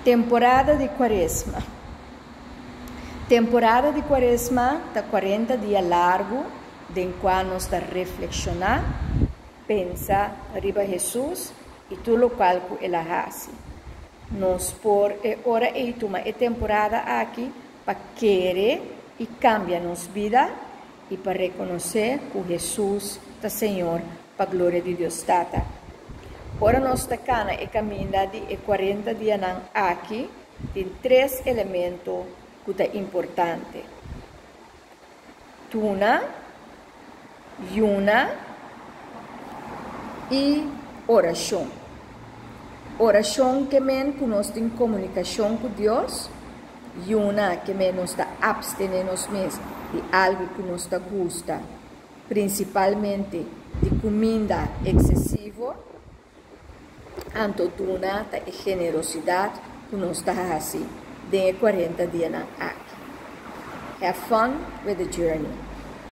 Temporada de Quaresma. Temporada de Quaresma está 40 dias largo, em qual nós está reflexionar, pensar arriba Jesus e tudo o qual ela faz. Nós por hora e toma a temporada aqui para querer e cambiar nossa vida e para reconhecer que Jesus é Senhor para a glória de Deus Tata. Ora nós está cana e caminha de 40 dias aqui, tem 3 elementos que são importantes. Tuna, yuna e oração. Oração que men que nós temos comunicação com Deus, yuna que men nós está abstenendo-nos mesmos de algo que nos gusta, principalmente de comida excessiva. Antotuna e generosidade que nós está assim de 40 dias aqui. Have fun with the journey.